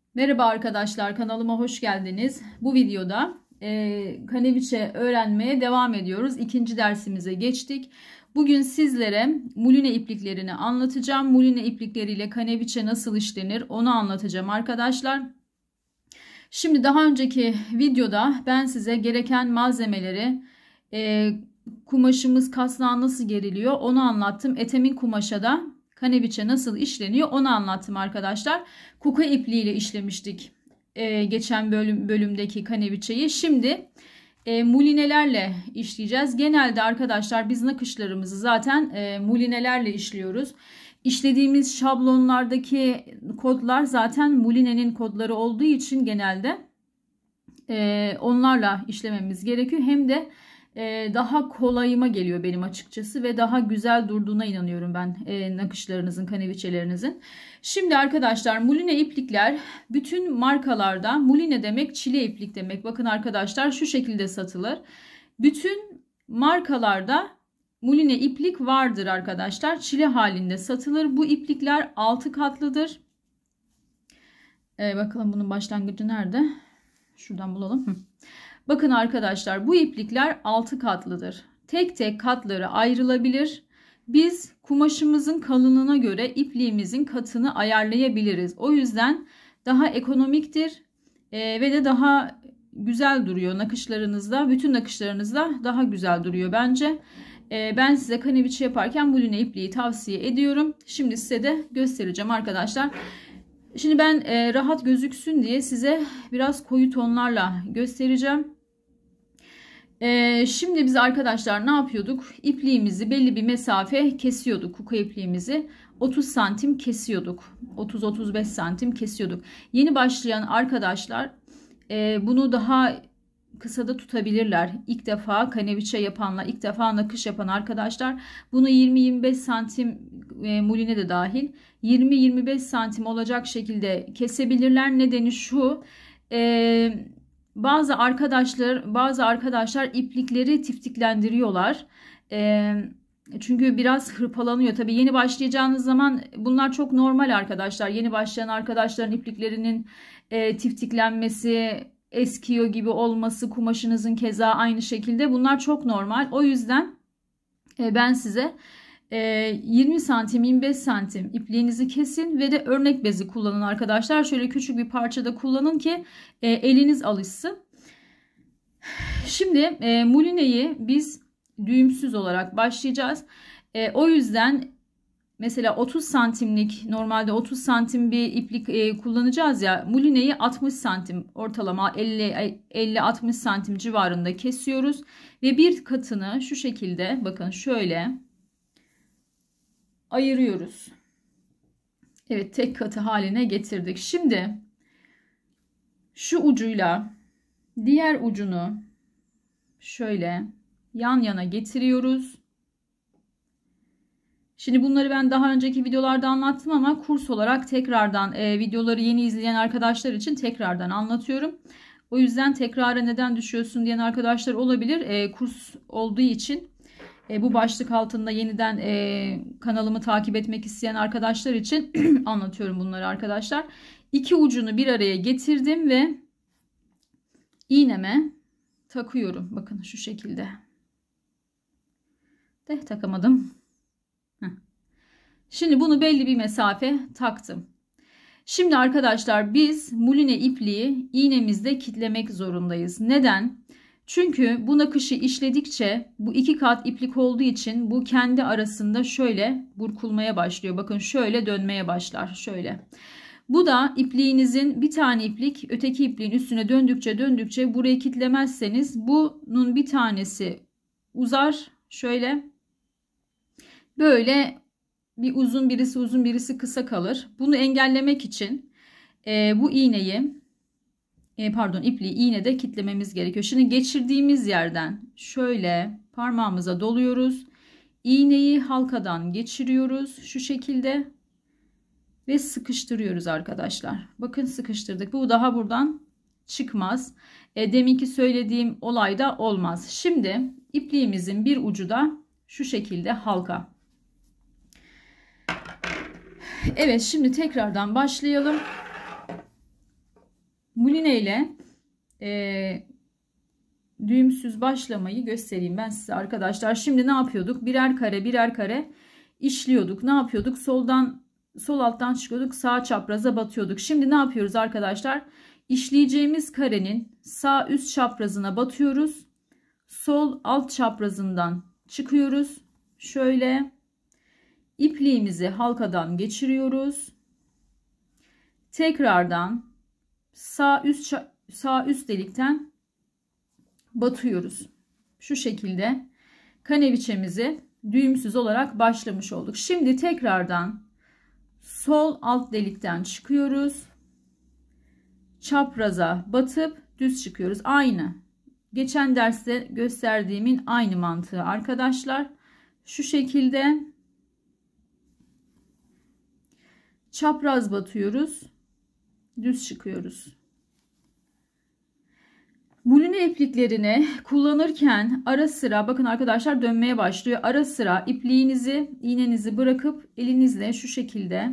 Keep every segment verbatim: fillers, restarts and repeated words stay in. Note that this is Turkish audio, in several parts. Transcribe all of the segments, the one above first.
Merhaba arkadaşlar, kanalıma hoş geldiniz. Bu videoda e, kaneviçe öğrenmeye devam ediyoruz. İkinci dersimize geçtik. Bugün sizlere muline ipliklerini anlatacağım. Muline iplikleriyle kaneviçe nasıl işlenir onu anlatacağım arkadaşlar. Şimdi daha önceki videoda ben size gereken malzemeleri, e, kumaşımız kasnağa nasıl geriliyor onu anlattım. Etemin kumaşa da kaneviçe nasıl işleniyor onu anlattım arkadaşlar. Kuka ipliğiyle işlemiştik e, geçen bölüm bölümdeki kaneviçeyi. Şimdi e, mulinelerle işleyeceğiz. Genelde arkadaşlar biz nakışlarımızı zaten e, mulinelerle işliyoruz. İşlediğimiz şablonlardaki kodlar zaten mulinenin kodları olduğu için genelde e, onlarla işlememiz gerekiyor. Hem de e, daha kolayıma geliyor benim açıkçası ve daha güzel durduğuna inanıyorum ben e, nakışlarınızın, kaneviçelerinizin. Şimdi arkadaşlar muline iplikler bütün markalarda, muline demek çile iplik demek. Bakın arkadaşlar şu şekilde satılır. Bütün markalarda muline iplik vardır arkadaşlar. Çile halinde satılır. Bu iplikler altı katlıdır. Ee, bakalım bunun başlangıcı nerede? Şuradan bulalım. Hı. Bakın arkadaşlar bu iplikler altı katlıdır. Tek tek katları ayrılabilir. Biz kumaşımızın kalınlığına göre ipliğimizin katını ayarlayabiliriz. O yüzden daha ekonomiktir ee, ve de daha güzel duruyor nakışlarınızda. Bütün nakışlarınızda daha güzel duruyor bence. Ben size kaneviçe yaparken muline ipliği tavsiye ediyorum. Şimdi size de göstereceğim arkadaşlar. Şimdi ben rahat gözüksün diye size biraz koyu tonlarla göstereceğim. Şimdi biz arkadaşlar ne yapıyorduk? İpliğimizi belli bir mesafe kesiyorduk. Kuka ipliğimizi otuz santim kesiyorduk. otuz otuz beş santim kesiyorduk. Yeni başlayan arkadaşlar bunu daha kısada tutabilirler. İlk defa kaneviçe yapanlar, ilk defa nakış yapan arkadaşlar bunu yirmi yirmi beş santim e, muline de dahil yirmi yirmi beş santim olacak şekilde kesebilirler. Nedeni şu, e, bazı arkadaşlar bazı arkadaşlar iplikleri tiftiklendiriyorlar. E, çünkü biraz hırpalanıyor. Tabii yeni başlayacağınız zaman bunlar çok normal arkadaşlar. Yeni başlayan arkadaşların ipliklerinin e, tiftiklenmesi, eskiyor gibi olması, kumaşınızın keza aynı şekilde, bunlar çok normal. O yüzden ben size yirmi santim yirmi beş santim ipliğinizi kesin ve de örnek bezi kullanın arkadaşlar. Şöyle küçük bir parçada kullanın ki eliniz alışsın. Şimdi mulineyi biz düğümsüz olarak başlayacağız. O yüzden mesela otuz santimlik, normalde otuz santim bir iplik e, kullanacağız ya, mulineyi altmış santim, ortalama elli altmış santim civarında kesiyoruz ve bir katını şu şekilde bakın şöyle ayırıyoruz. Evet, tek katı haline getirdik. Şimdi şu ucuyla diğer ucunu şöyle yan yana getiriyoruz. Şimdi bunları ben daha önceki videolarda anlattım ama kurs olarak tekrardan e, videoları yeni izleyen arkadaşlar için tekrardan anlatıyorum. O yüzden tekrara neden düşüyorsun diyen arkadaşlar olabilir. E, kurs olduğu için e, bu başlık altında yeniden e, kanalımı takip etmek isteyen arkadaşlar için anlatıyorum bunları arkadaşlar. İki ucunu bir araya getirdim ve iğneme takıyorum. Bakın şu şekilde. De takamadım. Şimdi bunu belli bir mesafe taktım. Şimdi arkadaşlar biz muline ipliği iğnemizde kitlemek zorundayız. Neden? Çünkü bu nakışı işledikçe bu iki kat iplik olduğu için bu kendi arasında şöyle burkulmaya başlıyor. Bakın şöyle dönmeye başlar. Şöyle. Bu da ipliğinizin bir tane iplik öteki ipliğin üstüne döndükçe döndükçe burayı kitlemezseniz bunun bir tanesi uzar. Şöyle. Böyle bir uzun, birisi uzun, birisi kısa kalır. Bunu engellemek için e, bu iğneyi e, pardon ipliği iğnede kitlememiz gerekiyor. Şimdi geçirdiğimiz yerden şöyle parmağımıza doluyoruz. İğneyi halkadan geçiriyoruz şu şekilde ve sıkıştırıyoruz arkadaşlar. Bakın sıkıştırdık. Bu daha buradan çıkmaz. E, deminki söylediğim olay da olmaz. Şimdi ipliğimizin bir ucu da şu şekilde halka. Evet, şimdi tekrardan başlayalım. Muline ile e, düğümsüz başlamayı göstereyim ben size arkadaşlar. Şimdi ne yapıyorduk? Birer kare birer kare işliyorduk. Ne yapıyorduk? Soldan sol alttan çıkıyorduk. Sağ çapraza batıyorduk. Şimdi ne yapıyoruz arkadaşlar? İşleyeceğimiz karenin sağ üst çaprazına batıyoruz. Sol alt çaprazından çıkıyoruz. Şöyle ipliğimizi halkadan geçiriyoruz. Tekrardan sağ üst sağ üst delikten batıyoruz. Şu şekilde kaneviçemizi düğümsüz olarak başlamış olduk. Şimdi tekrardan sol alt delikten çıkıyoruz. Çapraza batıp düz çıkıyoruz. Aynı. Geçen derste gösterdiğimin aynı mantığı arkadaşlar. Şu şekilde çapraz batıyoruz. Düz çıkıyoruz. Muline ipliklerini kullanırken ara sıra bakın arkadaşlar dönmeye başlıyor. Ara sıra ipliğinizi, iğnenizi bırakıp elinizle şu şekilde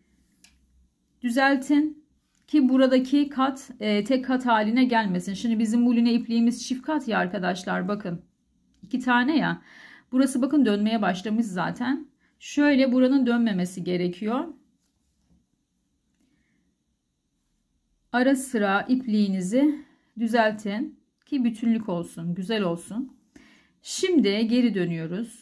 düzeltin ki buradaki kat e, tek kat haline gelmesin. Şimdi bizim muline ipliğimiz çift kat ya arkadaşlar, bakın iki tane ya. Burası bakın dönmeye başlamış zaten. Şöyle buranın dönmemesi gerekiyor. Ara sıra ipliğinizi düzeltin ki bütünlük olsun, güzel olsun. Şimdi geri dönüyoruz.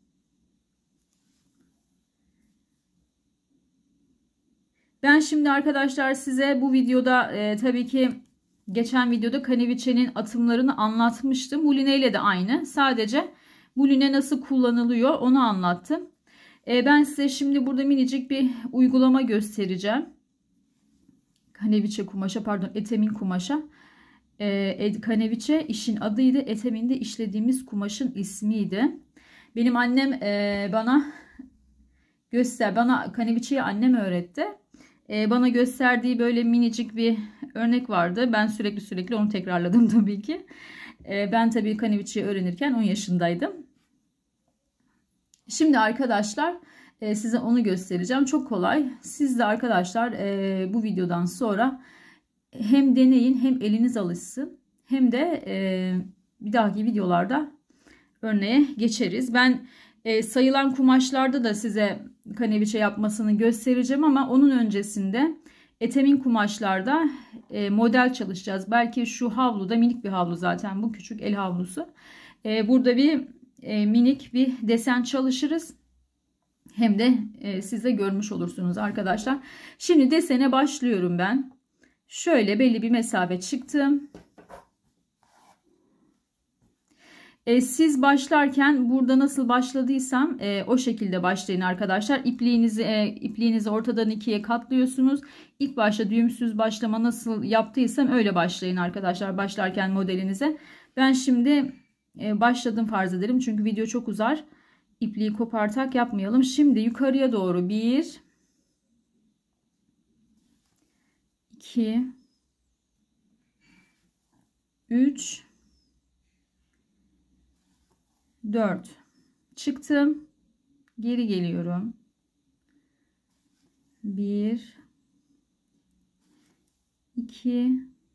Ben şimdi arkadaşlar size bu videoda e, tabii ki geçen videoda kaneviçenin atımlarını anlatmıştım. Muline ile de aynı. Sadece muline nasıl kullanılıyor onu anlattım. E, ben size şimdi burada minicik bir uygulama göstereceğim. Kaneviçe kumaşa, pardon etemin kumaşa. E, kaneviçe işin adıydı. Etemin de işlediğimiz kumaşın ismiydi. Benim annem e, bana göster, bana kaneviçeyi annem öğretti. E, bana gösterdiği böyle minicik bir örnek vardı. Ben sürekli sürekli onu tekrarladım tabii ki. E, ben tabii kaneviçeyi öğrenirken on yaşındaydım. Şimdi arkadaşlar e, size onu göstereceğim. Çok kolay. Siz de arkadaşlar e, bu videodan sonra hem deneyin, hem eliniz alışsın, hem de e, bir dahaki videolarda örneğe geçeriz. Ben e, sayılan kumaşlarda da size kaneviçe yapmasını göstereceğim ama onun öncesinde etemin kumaşlarda e, model çalışacağız. Belki şu havluda, minik bir havlu zaten bu, küçük el havlusu. E, burada bir e, minik bir desen çalışırız. Hem de e, siz de görmüş olursunuz arkadaşlar. Şimdi desene başlıyorum ben. Şöyle belli bir mesafe çıktım. E, siz başlarken burada nasıl başladıysam e, o şekilde başlayın arkadaşlar. İpliğinizi, e, ipliğinizi ortadan ikiye katlıyorsunuz. İlk başta düğümsüz başlama nasıl yaptıysam öyle başlayın arkadaşlar başlarken modelinize. Ben şimdi e, başladım farz edelim çünkü video çok uzar. İpliği kopartak yapmayalım. Şimdi yukarıya doğru bir, iki, üç, dört çıktım, geri geliyorum. bir, iki,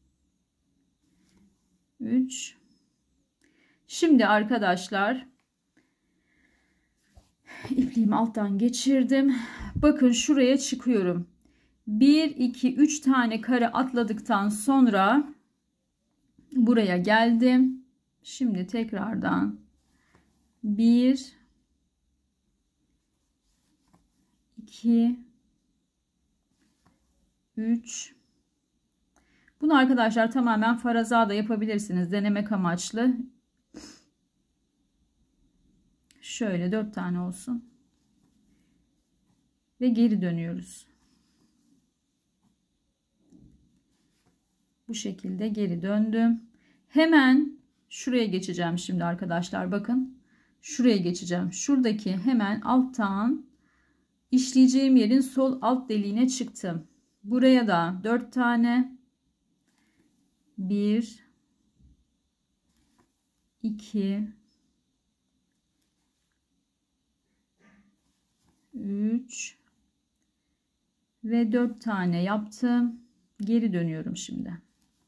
üç. Şimdi arkadaşlar ipliğimi alttan geçirdim. Bakın şuraya çıkıyorum. bir, iki, üç tane kare atladıktan sonra buraya geldim. Şimdi tekrardan bir, iki, üç. Bunu arkadaşlar tamamen faraza da yapabilirsiniz. Denemek amaçlı. Şöyle dört tane olsun. Ve geri dönüyoruz. Bu şekilde geri döndüm. Hemen şuraya geçeceğim şimdi arkadaşlar. Bakın. Şuraya geçeceğim. Şuradaki hemen alttan işleyeceğim yerin sol alt deliğine çıktım. Buraya da dört tane. bir, iki, üç ve dört tane yaptım. Geri dönüyorum şimdi.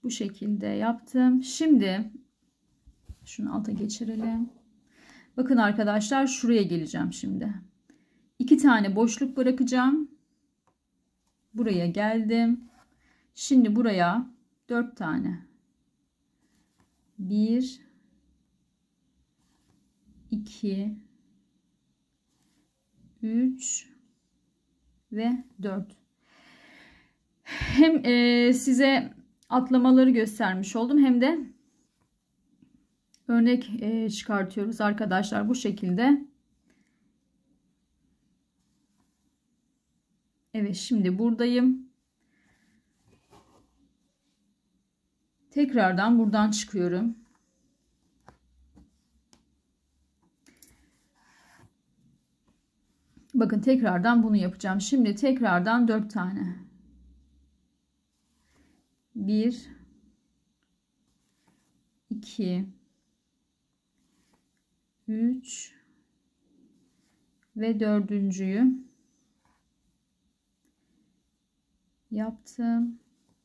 Bu şekilde yaptım. Şimdi şunu alta geçirelim. Bakın arkadaşlar, şuraya geleceğim şimdi. İki tane boşluk bırakacağım. Buraya geldim. Şimdi buraya dört tane. Bir, iki, üç ve dört. Hem e, size atlamaları göstermiş oldum, hem de örnek e, çıkartıyoruz arkadaşlar bu şekilde. Evet, şimdi buradayım. Tekrardan buradan çıkıyorum. Bakın, tekrardan bunu yapacağım. Şimdi tekrardan dört tane. bir, iki, üç ve dördüncüyü yaptım.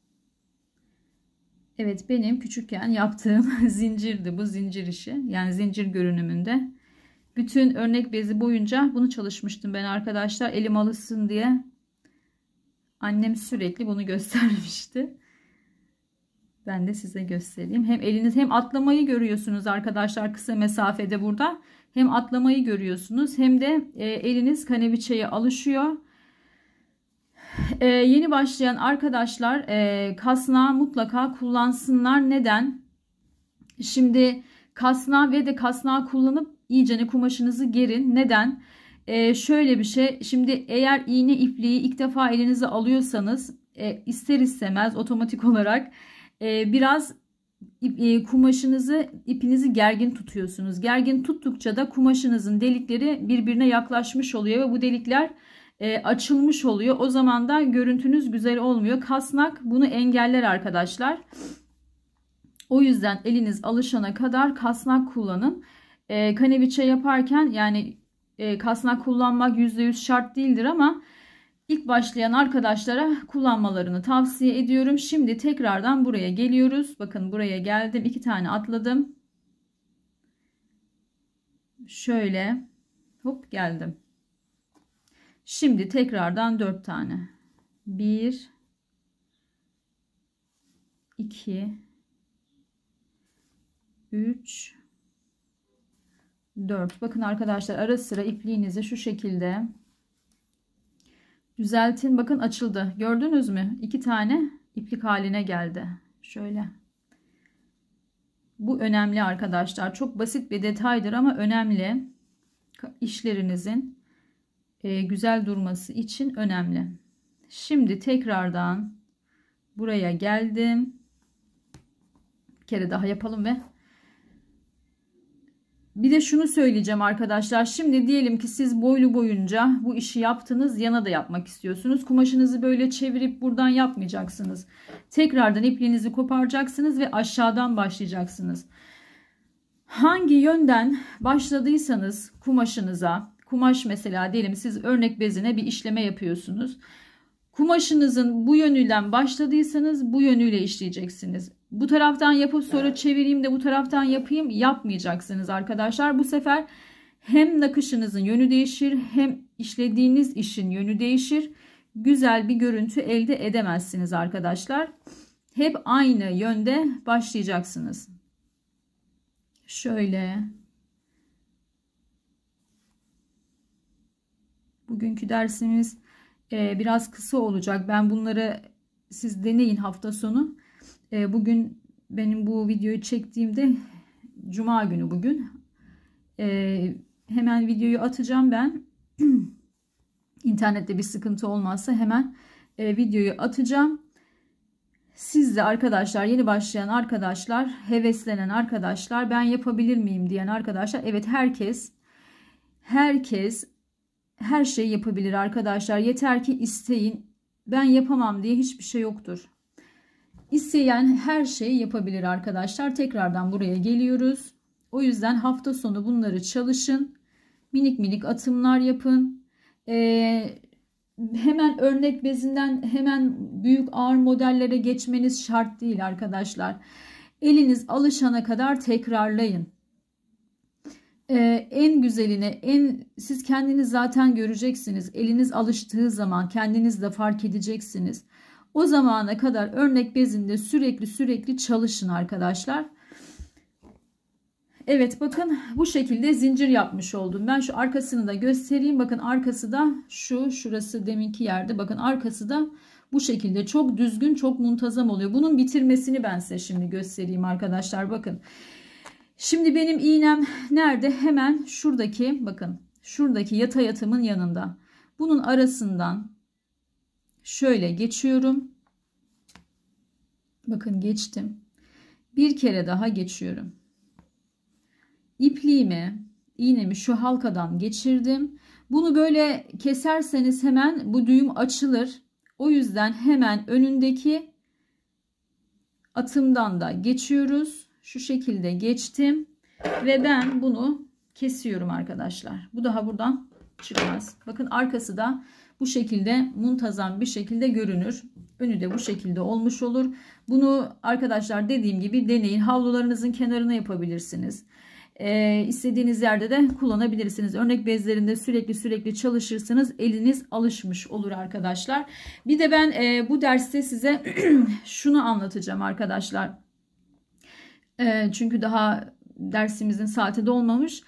Evet, benim küçükken yaptığım zincirdi bu, zincir işi. Yani zincir görünümünde. Bütün örnek bezi boyunca bunu çalışmıştım ben arkadaşlar. Elim alışsın diye. Annem sürekli bunu göstermişti. Ben de size göstereyim. Hem eliniz, hem atlamayı görüyorsunuz arkadaşlar kısa mesafede burada. Hem atlamayı görüyorsunuz, hem de e, eliniz kaneviçeye alışıyor. E, yeni başlayan arkadaşlar e, kasnağı mutlaka kullansınlar. Neden? Şimdi kasnağı ve de kasnağı kullanıp iyicene kumaşınızı gerin. Neden? Ee, şöyle bir şey. Şimdi eğer iğne ipliği ilk defa elinize alıyorsanız e, ister istemez otomatik olarak e, biraz ip, e, kumaşınızı, ipinizi gergin tutuyorsunuz. Gergin tuttukça da kumaşınızın delikleri birbirine yaklaşmış oluyor ve bu delikler e, açılmış oluyor. O zaman da görüntünüz güzel olmuyor. Kasnak bunu engeller arkadaşlar. O yüzden eliniz alışana kadar kasnak kullanın. E, kaneviçe yaparken yani e, kasnak kullanmak yüzde yüz şart değildir ama ilk başlayan arkadaşlara kullanmalarını tavsiye ediyorum. Şimdi tekrardan buraya geliyoruz. Bakın, buraya geldim. iki tane atladım. Şöyle hop geldim. Şimdi tekrardan dört tane. bir, iki, üç, dört. Bakın arkadaşlar, ara sıra ipliğinizi şu şekilde düzeltin. Bakın, açıldı. Gördünüz mü? İki tane iplik haline geldi. Şöyle. Bu önemli arkadaşlar. Çok basit bir detaydır ama önemli. İşlerinizin e, güzel durması için önemli. Şimdi tekrardan buraya geldim. Bir kere daha yapalım ve bir de şunu söyleyeceğim arkadaşlar. Şimdi diyelim ki siz boylu boyunca bu işi yaptınız, yana da yapmak istiyorsunuz. Kumaşınızı böyle çevirip buradan yapmayacaksınız. Tekrardan ipliğinizi koparacaksınız ve aşağıdan başlayacaksınız. Hangi yönden başladıysanız kumaşınıza, kumaş mesela diyelim siz örnek bezine bir işleme yapıyorsunuz. Kumaşınızın bu yönüyle başladıysanız bu yönüyle işleyeceksiniz. Bu taraftan yapıp sonra çevireyim de bu taraftan yapayım yapmayacaksınız arkadaşlar. Bu sefer hem nakışınızın yönü değişir, hem işlediğiniz işin yönü değişir. Güzel bir görüntü elde edemezsiniz arkadaşlar. Hep aynı yönde başlayacaksınız. Şöyle. Bugünkü dersimiz e, biraz kısa olacak. Ben bunları siz deneyin hafta sonu. E, bugün benim bu videoyu çektiğimde Cuma günü bugün. E, hemen videoyu atacağım ben. İnternette bir sıkıntı olmazsa hemen e, videoyu atacağım. Siz de arkadaşlar, yeni başlayan arkadaşlar, heveslenen arkadaşlar, ben yapabilir miyim diyen arkadaşlar, evet, herkes herkes her şeyi yapabilir arkadaşlar. Yeter ki isteyin. Ben yapamam diye hiçbir şey yoktur. İsteyen her şeyi yapabilir arkadaşlar. Tekrardan buraya geliyoruz. O yüzden hafta sonu bunları çalışın. Minik minik atımlar yapın. Ee, hemen örnek bezinden hemen büyük ağır modellere geçmeniz şart değil arkadaşlar. Eliniz alışana kadar tekrarlayın. Ee, en güzelini, en siz kendiniz zaten göreceksiniz. Eliniz alıştığı zaman kendiniz de fark edeceksiniz. O zamana kadar örnek bezinde sürekli sürekli çalışın arkadaşlar. Evet, bakın bu şekilde zincir yapmış oldum. Ben şu arkasını da göstereyim. Bakın arkası da şu, şurası deminki yerde. Bakın arkası da bu şekilde çok düzgün, çok muntazam oluyor. Bunun bitirmesini ben size şimdi göstereyim arkadaşlar. Bakın. Şimdi benim iğnem nerede? Hemen şuradaki, bakın şuradaki yatay yatımın yanında. Bunun arasından şöyle geçiyorum. Bakın geçtim. Bir kere daha geçiyorum. İpliğimi, iğnemi şu halkadan geçirdim. Bunu böyle keserseniz hemen bu düğüm açılır. O yüzden hemen önündeki atımdan da geçiyoruz. Şu şekilde geçtim ve ben bunu kesiyorum arkadaşlar. Bu daha buradan çıkmaz. Bakın arkası da bu şekilde muntazam bir şekilde görünür. Önü de bu şekilde olmuş olur. Bunu arkadaşlar dediğim gibi deneyin. Havlularınızın kenarına yapabilirsiniz. Ee, istediğiniz yerde de kullanabilirsiniz. Örnek bezlerinde sürekli sürekli çalışırsanız eliniz alışmış olur arkadaşlar. Bir de ben e, bu derste size şunu anlatacağım arkadaşlar. E, çünkü daha dersimizin saati dolmamış.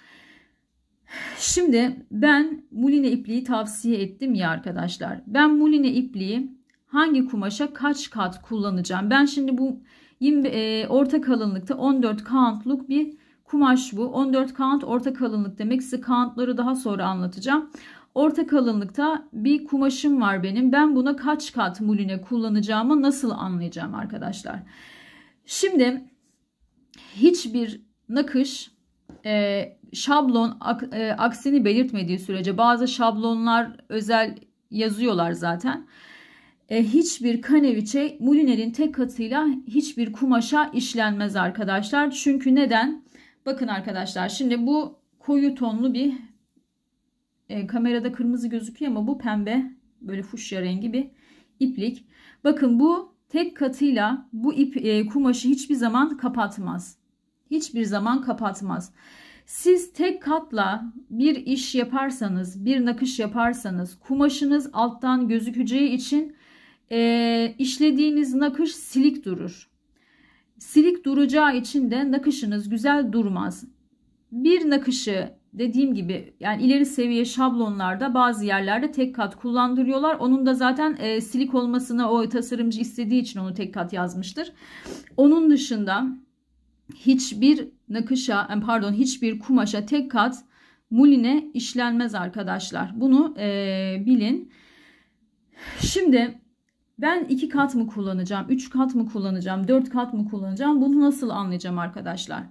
Şimdi ben muline ipliği tavsiye ettim ya arkadaşlar. Ben muline ipliği hangi kumaşa kaç kat kullanacağım? Ben şimdi bu e, orta kalınlıkta on dört count'luk bir kumaş bu. on dört count orta kalınlık demek. Size count'ları daha sonra anlatacağım. Orta kalınlıkta bir kumaşım var benim. Ben buna kaç kat muline kullanacağımı nasıl anlayacağım arkadaşlar? Şimdi hiçbir nakış e, şablon ak, e, aksini belirtmediği sürece, bazı şablonlar özel yazıyorlar zaten. E, hiçbir kaneviçe mulinenin tek katıyla hiçbir kumaşa işlenmez arkadaşlar. Çünkü neden? Bakın arkadaşlar, şimdi bu koyu tonlu bir e, kamerada kırmızı gözüküyor ama bu pembe, böyle fuşya rengi bir iplik. Bakın bu tek katıyla bu ip e, kumaşı hiçbir zaman kapatmaz. Hiçbir zaman kapatmaz. Siz tek katla bir iş yaparsanız, bir nakış yaparsanız kumaşınız alttan gözükeceği için e, işlediğiniz nakış silik durur. Silik duracağı için de nakışınız güzel durmaz. Bir nakışı dediğim gibi yani ileri seviye şablonlarda bazı yerlerde tek kat kullandırıyorlar. Onun da zaten e, silik olmasını o tasarımcı istediği için onu tek kat yazmıştır. Onun dışında hiçbir nakışa pardon hiçbir kumaşa tek kat muline işlenmez arkadaşlar. Bunu e, bilin. Şimdi ben iki kat mı kullanacağım, üç kat mı kullanacağım, dört kat mı kullanacağım? Bunu nasıl anlayacağım arkadaşlar?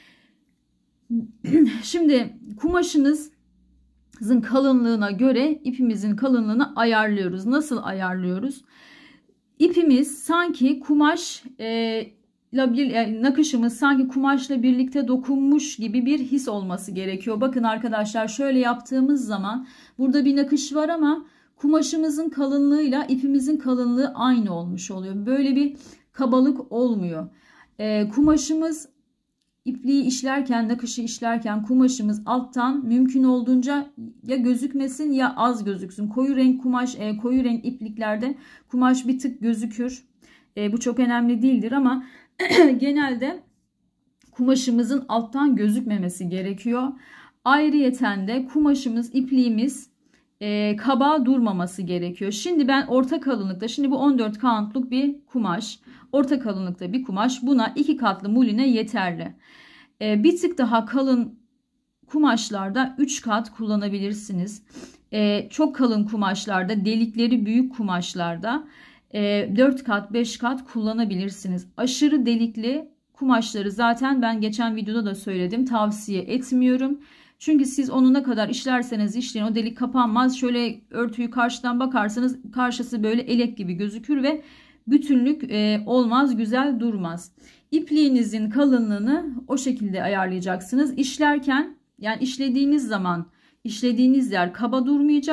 Şimdi kumaşınızın kalınlığına göre ipimizin kalınlığını ayarlıyoruz. Nasıl ayarlıyoruz? İpimiz sanki kumaş e, bir, nakışımız sanki kumaşla birlikte dokunmuş gibi bir his olması gerekiyor. Bakın arkadaşlar, şöyle yaptığımız zaman burada bir nakış var ama kumaşımızın kalınlığıyla ipimizin kalınlığı aynı olmuş oluyor. Böyle bir kabalık olmuyor. E, kumaşımız ipliği işlerken, nakışı işlerken kumaşımız alttan mümkün olduğunca ya gözükmesin ya az gözüksün. Koyu renk kumaş, e, koyu renk ipliklerde kumaş bir tık gözükür. E, bu çok önemli değildir ama genelde kumaşımızın alttan gözükmemesi gerekiyor. Ayrıyeten de kumaşımız, ipliğimiz e, kaba durmaması gerekiyor. Şimdi ben orta kalınlıkta, şimdi bu on dört count'luk bir kumaş, orta kalınlıkta bir kumaş, buna iki katlı muline yeterli. E, bir tık daha kalın kumaşlarda üç kat kullanabilirsiniz. E, çok kalın kumaşlarda, delikleri büyük kumaşlarda dört kat beş kat kullanabilirsiniz. Aşırı delikli kumaşları zaten ben geçen videoda da söyledim, tavsiye etmiyorum. Çünkü siz onu ne kadar işlerseniz işleyin o delik kapanmaz. Şöyle örtüyü karşıdan bakarsanız karşısı böyle elek gibi gözükür ve bütünlük olmaz, güzel durmaz. İpliğinizin kalınlığını o şekilde ayarlayacaksınız. İşlerken, yani işlediğiniz zaman işlediğiniz yer kaba durmayacak.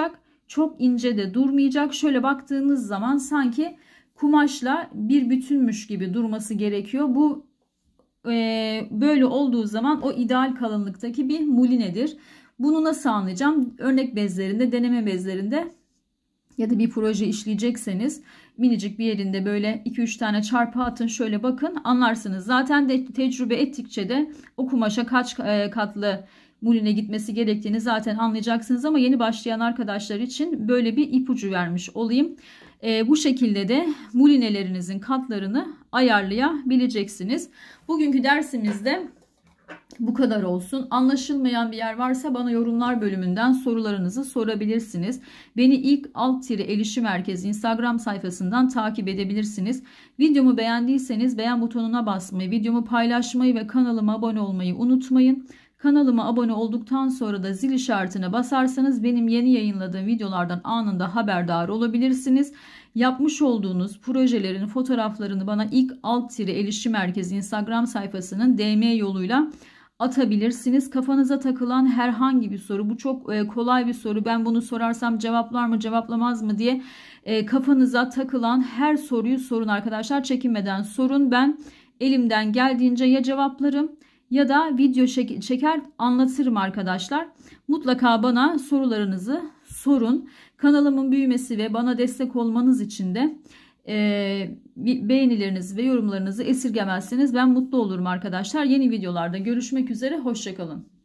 Çok ince de durmayacak. Şöyle baktığınız zaman sanki kumaşla bir bütünmüş gibi durması gerekiyor. Bu e, böyle olduğu zaman o ideal kalınlıktaki bir mulinedir. Bunu nasıl anlayacağım? Örnek bezlerinde, deneme bezlerinde ya da bir proje işleyecekseniz minicik bir yerinde böyle iki üç tane çarpı atın, şöyle bakın, anlarsınız. Zaten de tecrübe ettikçe de o kumaşa kaç katlı muline gitmesi gerektiğini zaten anlayacaksınız. Ama yeni başlayan arkadaşlar için böyle bir ipucu vermiş olayım. E, bu şekilde de mulinelerinizin katlarını ayarlayabileceksiniz. Bugünkü dersimizde bu kadar olsun. Anlaşılmayan bir yer varsa bana yorumlar bölümünden sorularınızı sorabilirsiniz. Beni ilk alt tire el işi merkezi Instagram sayfasından takip edebilirsiniz. Videomu beğendiyseniz beğen butonuna basmayı, videomu paylaşmayı ve kanalıma abone olmayı unutmayın. Kanalıma abone olduktan sonra da zil işaretine basarsanız benim yeni yayınladığım videolardan anında haberdar olabilirsiniz. Yapmış olduğunuz projelerin fotoğraflarını bana ilk alt tire el işi merkezi Instagram sayfasının D M yoluyla atabilirsiniz. Kafanıza takılan herhangi bir soru, bu çok kolay bir soru, ben bunu sorarsam cevaplar mı cevaplamaz mı diye kafanıza takılan her soruyu sorun arkadaşlar. Çekinmeden sorun. Ben elimden geldiğince ya cevaplarım ya da video çeker anlatırım arkadaşlar. Mutlaka bana sorularınızı sorun. Kanalımın büyümesi ve bana destek olmanız için de e, beğenilerinizi ve yorumlarınızı esirgemezseniz ben mutlu olurum arkadaşlar. Yeni videolarda görüşmek üzere. Hoşça kalın.